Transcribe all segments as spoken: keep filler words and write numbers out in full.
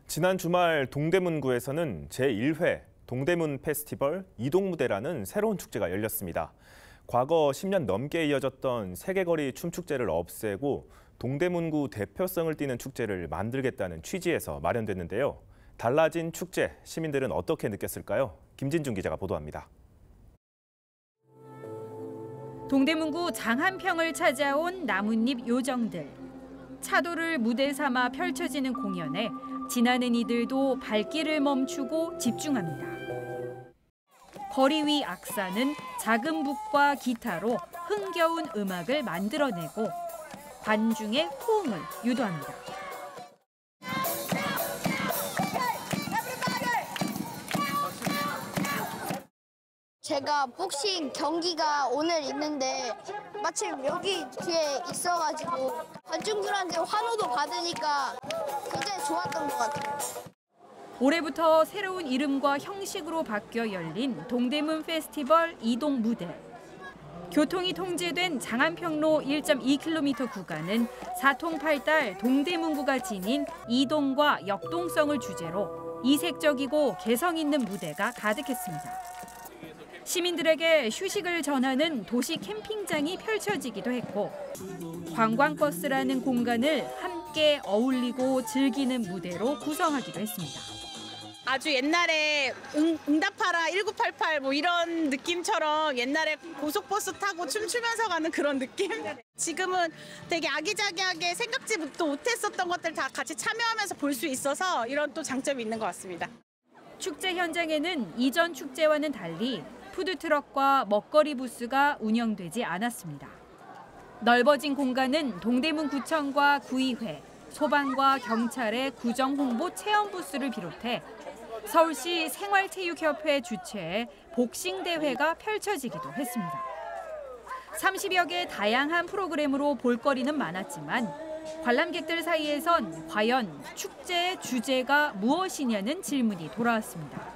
지난 주말 동대문구에서는 제일 회 동대문 페스티벌 이동무대라는 새로운 축제가 열렸습니다. 과거 십 년 넘게 이어졌던 세계거리 춤축제를 없애고 동대문구 대표성을 띠는 축제를 만들겠다는 취지에서 마련됐는데요. 달라진 축제, 시민들은 어떻게 느꼈을까요? 김진중 기자가 보도합니다. 동대문구 장한평을 찾아온 나뭇잎 요정들. 차도를 무대 삼아 펼쳐지는 공연에 지나는 이들도 발길을 멈추고 집중합니다. 거리 위 악사는 작은 북과 기타로 흥겨운 음악을 만들어내고 관중의 호응을 유도합니다. 제가 복싱 경기가 오늘 있는데 마침 여기 뒤에 있어가지고 관중들한테 환호도 받으니까 굉장히 좋았던 것 같아요. 올해부터 새로운 이름과 형식으로 바뀌어 열린 동대문 페스티벌 이동 무대. 교통이 통제된 장한평로 일 점 이 킬로미터 구간은 사통팔달 동대문구가 지닌 이동과 역동성을 주제로 이색적이고 개성 있는 무대가 가득했습니다. 시민들에게 휴식을 전하는 도시 캠핑장이 펼쳐지기도 했고 관광버스라는 공간을 함께 어울리고 즐기는 무대로 구성하기도 했습니다. 아주 옛날에 응, 응답하라 일구팔팔 뭐 이런 느낌처럼 옛날에 고속버스 타고 춤추면서 가는 그런 느낌? 지금은 되게 아기자기하게 생각지도 못했었던 것들 다 같이 참여하면서 볼 수 있어서 이런 또 장점이 있는 것 같습니다. 축제 현장에는 이전 축제와는 달리 푸드트럭과 먹거리 부스가 운영되지 않았습니다. 넓어진 공간은 동대문구청과 구의회, 소방과 경찰의 구정 홍보 체험 부스를 비롯해 서울시 생활체육협회 주최의 복싱 대회가 펼쳐지기도 했습니다. 삼십여 개 다양한 프로그램으로 볼거리는 많았지만 관람객들 사이에선 과연 축제의 주제가 무엇이냐는 질문이 돌아왔습니다.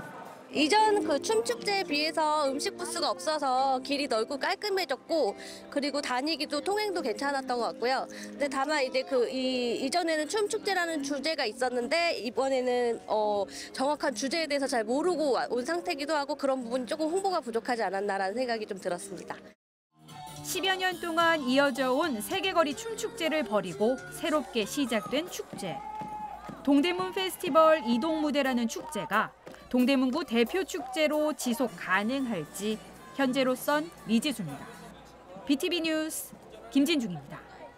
이전 그 춤축제에 비해서 음식 부스가 없어서 길이 넓고 깔끔해졌고 그리고 다니기도 통행도 괜찮았던 것 같고요. 근데 다만 이제 그 이 이전에는 춤축제라는 주제가 있었는데 이번에는 어 정확한 주제에 대해서 잘 모르고 온 상태기도 하고 그런 부분이 조금 홍보가 부족하지 않았나라는 생각이 좀 들었습니다. 십여 년 동안 이어져 온 세계거리 춤축제를 버리고 새롭게 시작된 축제. 동대문 페스티벌 이동무대라는 축제가 동대문구 대표 축제로 지속 가능할지 현재로선 미지수입니다. 비티비 뉴스 김진중입니다.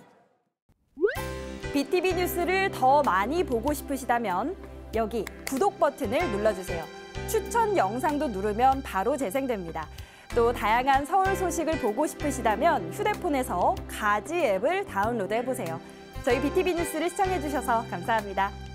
비티비 뉴스를 더 많이 보고 싶으시다면 여기 구독 버튼을 눌러주세요. 추천 영상도 누르면 바로 재생됩니다. 또 다양한 서울 소식을 보고 싶으시다면 휴대폰에서 가지 앱을 다운로드해보세요. 저희 비티비 뉴스를 시청해주셔서 감사합니다.